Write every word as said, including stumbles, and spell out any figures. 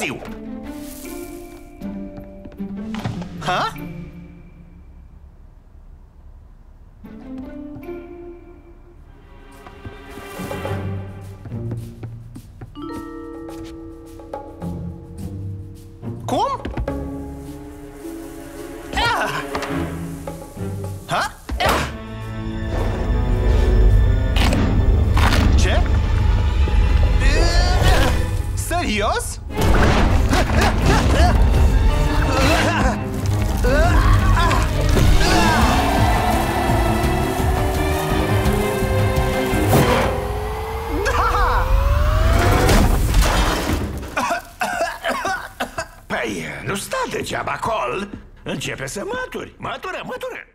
târziu. Ha? Cum? Ah! Ha? Ah! Ce? Serios? Păi, nu sta degeaba, Col. Începe să mături. Mătură, mătură.